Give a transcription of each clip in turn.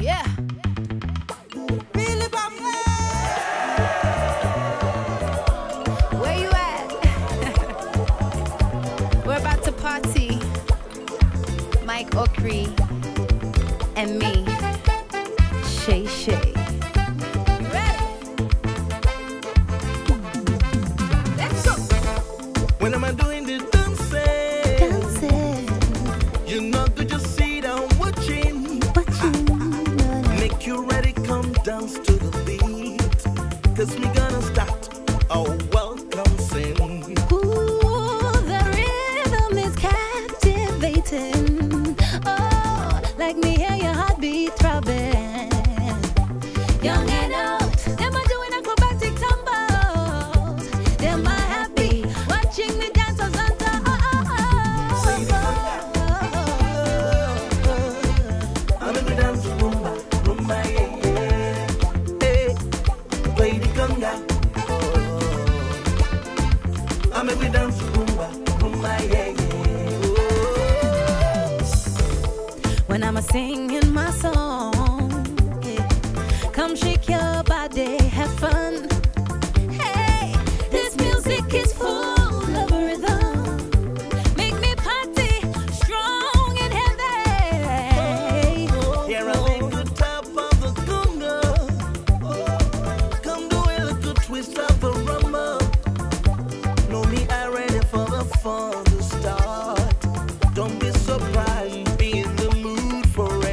Yeah. Billy Bob. Where you at? We're about to party. Mike Okri and me, Shay Shay. When am I doing the dancing? You know, could just sit down watching. Make you ready, come dance to the beat. Cause we gonna start our welcome sing. Ooh, the rhythm is captivating. Oh, like me hear your heartbeat throbbing. Young and old, them are doing acrobatic tumbles. Them are happy watching me dance on Santa. I'm in the dance rumba, rumba, yeah, yeah. Hey, play the conga. I'm in the dance rumba, rumba, yeah, yeah. When I'm singing my song, yeah. Come shake your body, have fun. Hey, this music is full of rhythm. Make me party strong and heavy. Here I make the top of the conga. Come do a little twist of the rumba. Know me, I'm ready for the fun to start. Don't be surprised, be in the mood for it.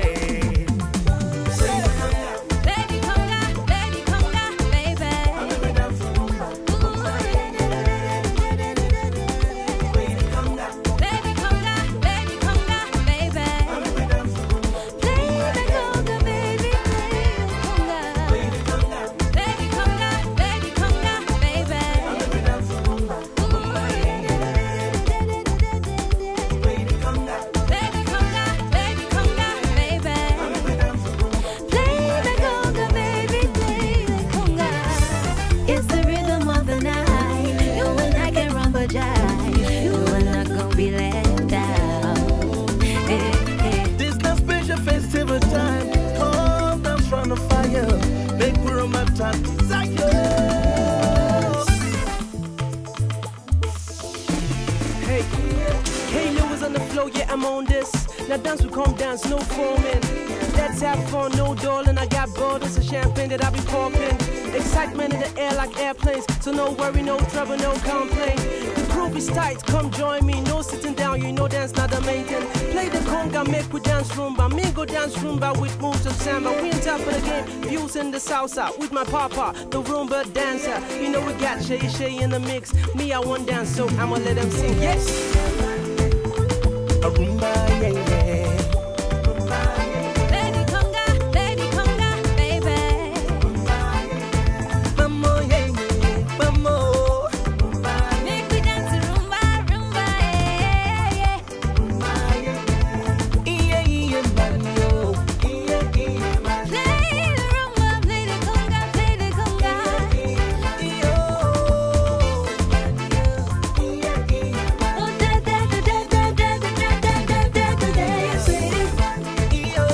Baby conga, baby, baby. I'm in the dance rumba, rumba, yeah, Baby conga, baby, baby. I'm in the dance rumba, Play the conga, baby, play the conga. baby conga. Baby conga, baby. I'm in the dance rumba, rumba, yeah, baby conga. Baby conga, baby. I'm in the dance rumba. Play the conga, baby, play the conga. It's the rhythm of the night. You and I can rumble jive. You are not gonna be let down. Hey, hey. This the special festival time. Come dance round the fire. Make we romantic desire. Hey, Lewis on the floor, yeah, I'm on this. Now dance, we come dance, no foaming. Let's have fun, no darling. I got bottles of champagne that I be popping. Excitement in the air like airplanes. So no worry, no trouble, no complaint. The groove is tight, come join me. No sitting down, you know dance not the main thing. Play the conga, make we dance rumba. Me go dance rumba with moves of samba. We in top of the game, views in the salsa. With my papa, the rumba dancer. You know we got Shay Shay in the mix. Me, I want dance, so I'ma let them sing. Yes. A rumba, yeah, yeah. Baby conga, baby, baby. Vamos, yeah, yeah, vamos. Make we dance rumba, rumba, yeah. Yeah, yeah, man, yo. Yeah, man. Play the rumba, play the conga, play the conga. Yo. Oh, da da da da da da da da da da da da. Sweetie. Yo.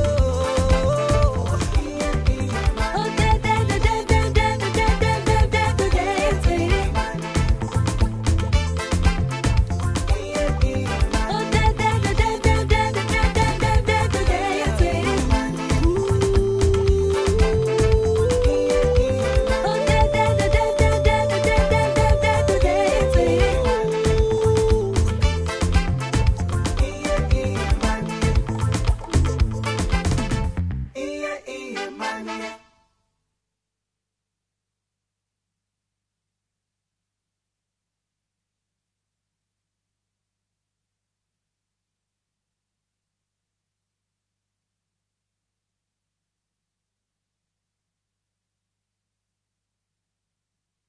Oh, da da da da da da da da da da da. Sweetie. Oh, da da da da da da da da da da. Sweetie. Oh, da da da da da da da da da da. Sweetie. Yeah, man, yeah.